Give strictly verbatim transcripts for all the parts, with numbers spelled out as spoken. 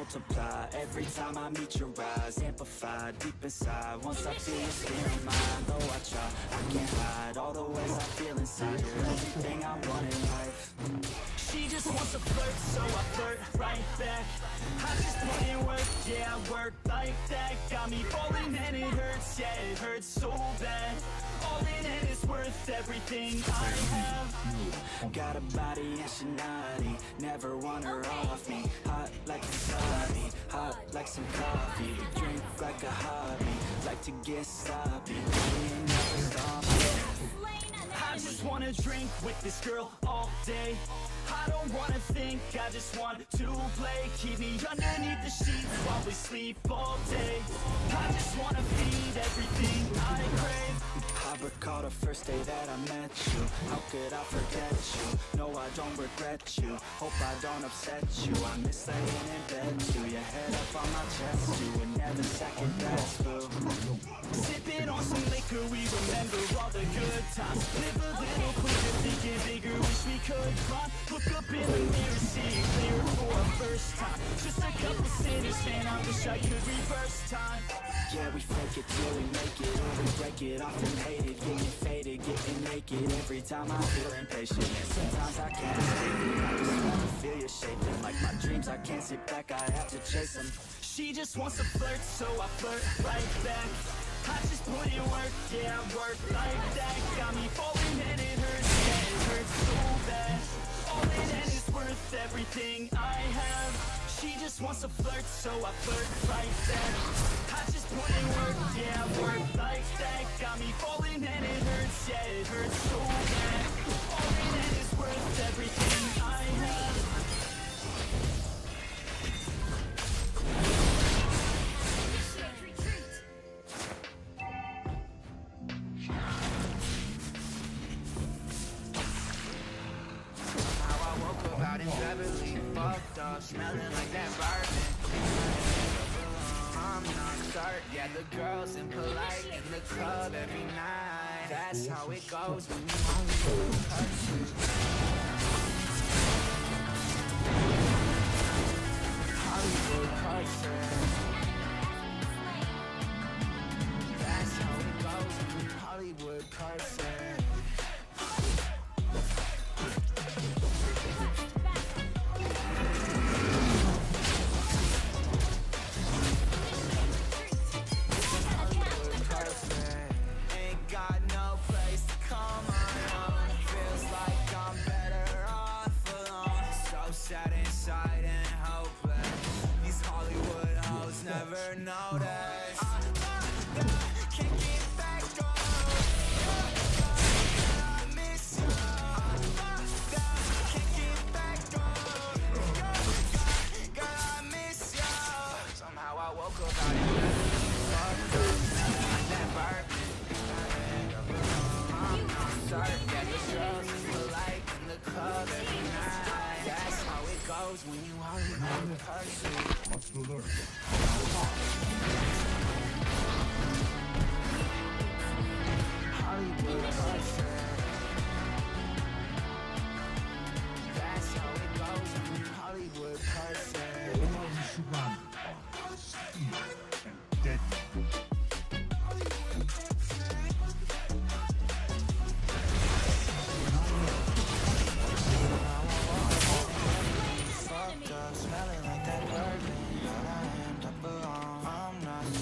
multiply every time I meet your eyes. Amplified deep inside, once I feel your skin on mine. Though I try, I can't hide all the ways I feel inside. You're everything I want in life. She just wants to flirt, so I flirt right back. I just put in work, yeah, I work like that. Got me falling and it hurts, yeah, it hurts so bad. All in and it's worth everything I have. Got a body and she naughty, never want her off me. Hot like wasabi, hot like some coffee. Drink like a hobby, like to get sloppy. We ain't never stop. I just wanna drink with this girl all day. I don't wanna think, I just want to play. Keep me underneath the sheets while we sleep all day. I just wanna feed everything I crave. I recall the first day that I met you. How could I forget you? No, I don't regret you. Hope I don't upset you. I miss laying in bed too. Your head up on my chest, you were never second best, boo. Sipping on some liquor, we remember all the good times. Live a little quicker, thinking bigger, wish we could climb. Look up in the mirror, see it clear for a first time. Just a couple sinners, man, I wish I could reverse time. Yeah, we fake it till we make it, or we break it, often hate it. Getting faded, getting naked, every time I feel impatient. And sometimes I can't escape it, I just wanna feel you shaping. Like my dreams, I can't sit back, I have to chase them. She just wants to flirt, so I flirt right back. I just put in work, yeah, I work like that. Got me falling and it hurts, yeah, it hurts so bad. All in and it's worth everything I have. She just wants to flirt, so I flirt right back. I just put in work, yeah, I work like that. Got me falling and it hurts, yeah, it hurts so bad. All in and it's worth everything I have. Out in Beverly, fucked up, smelling like that bourbon. I'm not certain, yeah, the girls impolite in the club every night. That's how it goes when you only touch it. Hollywood person. That's how it goes when you Hollywood person. Never notice. Can't get back on. I miss you. Can't get back on. God, I miss you. Somehow I woke up out in bed. Like that bourbon. I'm sorry, yeah, the girls is polite in the club every night. That's how it goes when you are in person. Hollywood person. That's how it goes when you Hollywood person. Fucked up, smelling like that bourbon. I am to belong. I'm not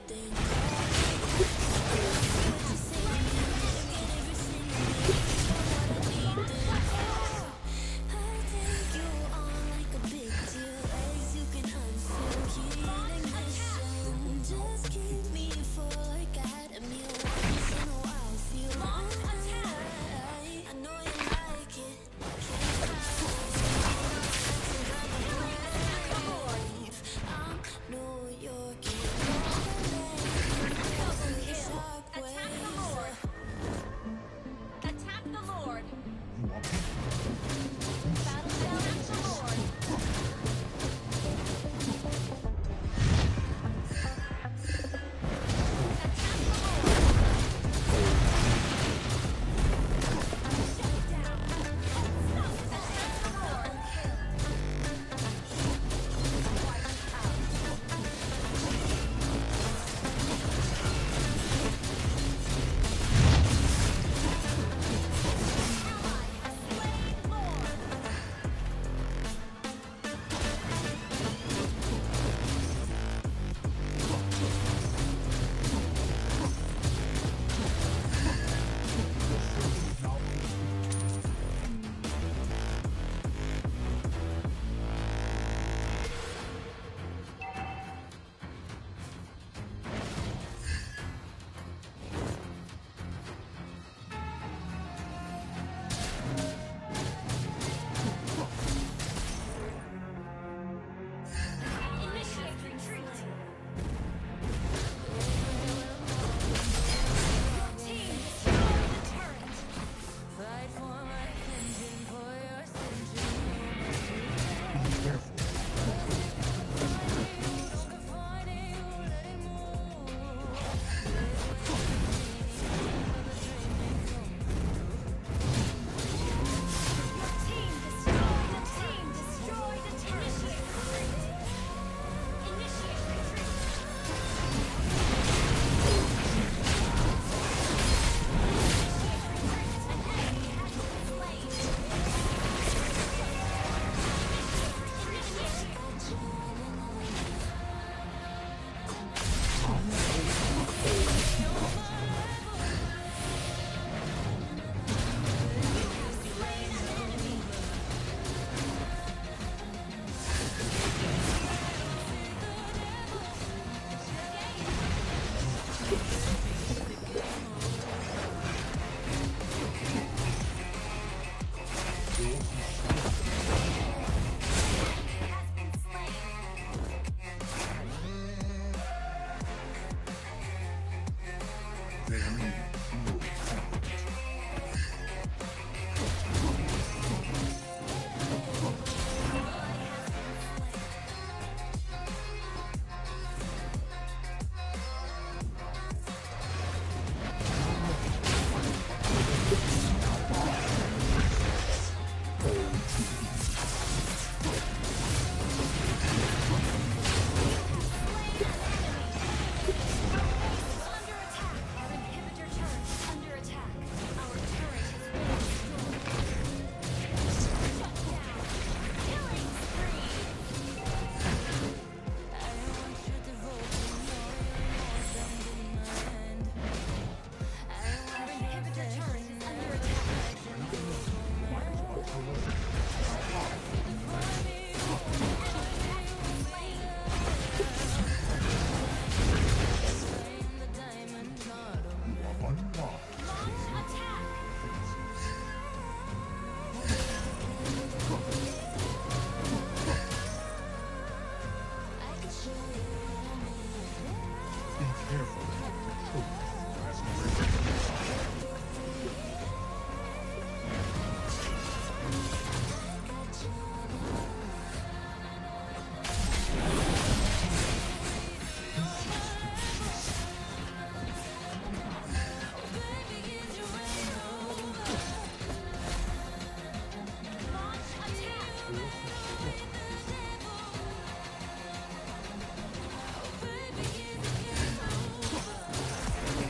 Launch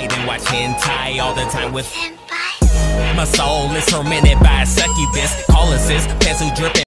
night and watch hentai all the time with My soul is tormented by a succubus. Call us sis, pencil dripping.